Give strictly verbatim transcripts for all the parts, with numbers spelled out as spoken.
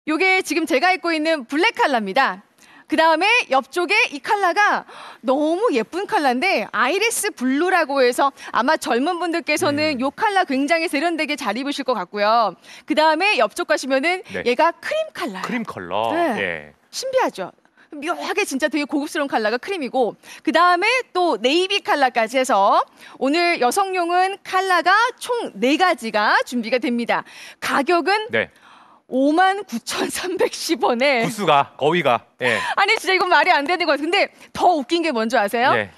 요게 지금 제가 입고 있는 블랙 컬러입니다. 그 다음에 옆쪽에 이 컬러가 너무 예쁜 컬러인데 아이리스 블루라고 해서 아마 젊은 분들께서는 음. 요 컬러 굉장히 세련되게 잘 입으실 것 같고요. 그 다음에 옆쪽 가시면은 네. 얘가 크림 컬러예요. 크림 컬러. 네. 예. 신비하죠? 묘하게 진짜 되게 고급스러운 컬러가 크림이고 그 다음에 또 네이비 컬러까지 해서 오늘 여성용은 컬러가 총 네 가지가 준비가 됩니다. 가격은 네. 오만 구천삼백십 원에 구수가 거위가. 예. 아니 진짜 이건 말이 안 되는 것 같아요. 근데 더 웃긴 게 뭔지 아세요? 예.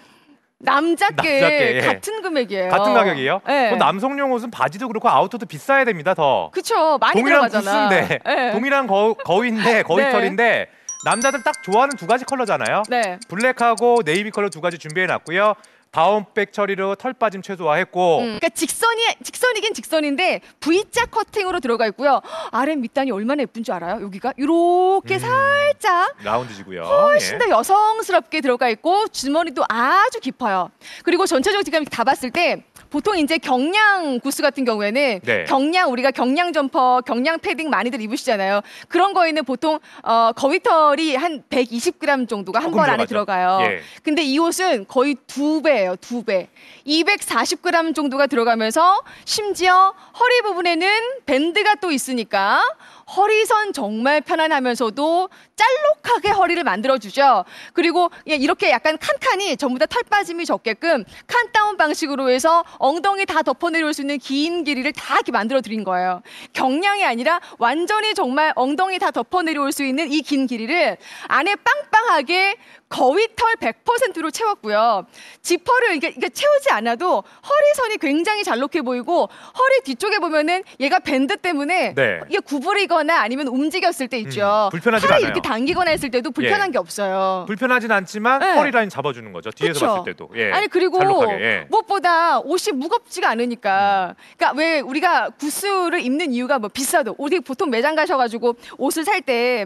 남자께, 남자께, 예. 같은 금액이에요. 같은 가격이에요? 네. 뭐 남성용 옷은 바지도 그렇고 아우터도 비싸야 됩니다. 더. 그쵸, 많이 동일한 들어가잖아. 구스인데, 네. 동일한 거, 거위인데 거위털인데 남자들 딱 좋아하는 두 가지 컬러잖아요. 네. 블랙하고 네이비 컬러 두 가지 준비해놨고요. 다운백 처리로 털 빠짐 최소화했고. 음, 그러니까 직선이 직선이긴 직선인데 V자 커팅으로 들어가 있고요. 아래 밑단이 얼마나 예쁜 줄 알아요? 여기가 이렇게 음, 살짝 라운드지고요. 훨씬 예. 더 여성스럽게 들어가 있고 주머니도 아주 깊어요. 그리고 전체적으로 지금 다 봤을 때 보통 이제 경량 구스 같은 경우에는 네. 경량 우리가 경량 점퍼, 경량 패딩 많이들 입으시잖아요. 그런 거에는 보통 어, 거위털이 한 백이십 그램 정도가 한 조금 벌 안에 들어가죠. 들어가요. 예. 근데 이 옷은 거의 두 배예요, 두 배. 이백사십 그램 정도가 들어가면서 심지어 허리 부분에는 밴드가 또 있으니까 허리선 정말 편안하면서도 짤록하게 허리를 만들어주죠. 그리고 이렇게 약간 칸칸이 전부 다 털 빠짐이 적게끔 칸다운 방식으로 해서 엉덩이 다 덮어내려올 수 있는 긴 길이를 다 이렇게 만들어 드린 거예요. 경량이 아니라 완전히 정말 엉덩이 다 덮어내려올 수 있는 이 긴 길이를 안에 빵빵하게 거위털 백 퍼센트로 채웠고요. 지퍼를 이게, 이게 채우지 않아도 허리선이 굉장히 잘록해 보이고 허리 뒤쪽에 보면은 얘가 밴드 때문에 네. 이게 구부리거나 아니면 움직였을 때 있죠. 음, 불편하지가 팔을 않아요. 이렇게 당기거나 했을 때도 불편한 예. 게 없어요. 불편하진 않지만 네. 허리 라인 잡아주는 거죠. 뒤에서 그쵸? 봤을 때도. 예. 아니 그리고 잘록하게, 예. 무엇보다 옷이 무겁지가 않으니까. 그러니까 왜 우리가 구스를 입는 이유가 뭐 비싸도 우리 보통 매장 가셔가지고 옷을 살 때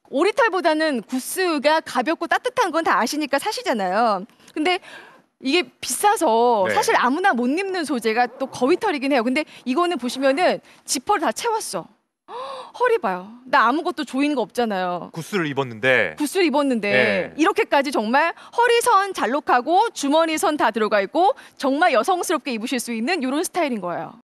오리털보다는 구스가 가볍고 따뜻한 건 다 아시니까 사시잖아요. 근데 이게 비싸서 네. 사실 아무나 못 입는 소재가 또 거위털이긴 해요. 근데 이거는 보시면은 지퍼를 다 채웠어. 허리 봐요. 나 아무것도 조이는 거 없잖아요. 구스를 입었는데. 구스를 입었는데 네. 이렇게까지 정말 허리선 잘록하고 주머니선 다 들어가 있고 정말 여성스럽게 입으실 수 있는 이런 스타일인 거예요.